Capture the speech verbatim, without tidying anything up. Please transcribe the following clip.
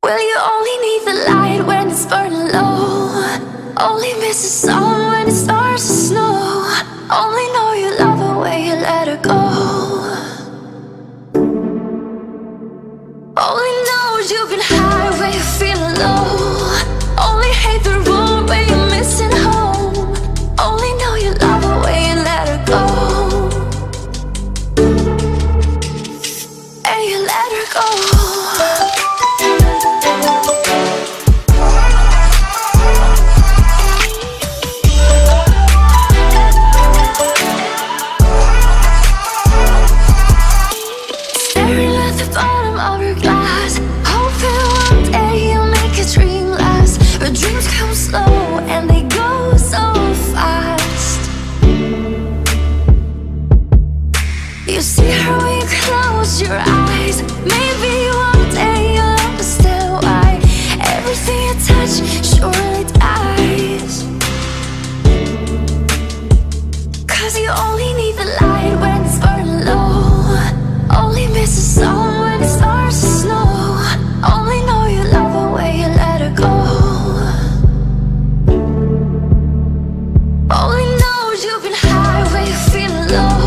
Well, you only need the light when it's burning low. Only miss the sun when it starts to snow. Only know you love her when you let her go. Only knows you've been high when you're feeling low. Only hate the road when you're missing home. Only know you love her when you let her go. And you let her go. Bottom of your glass, hoping one day you'll make a dream last. But dreams come slow and they go so fast. You see her when you close your eyes. Maybe one day you'll understand why everything you touch surely dies. Cause you only need the light when it's burning low. Only miss the sun when it starts to snow. Only know you love her when you let her go. Only knows you've been high when you're feeling low.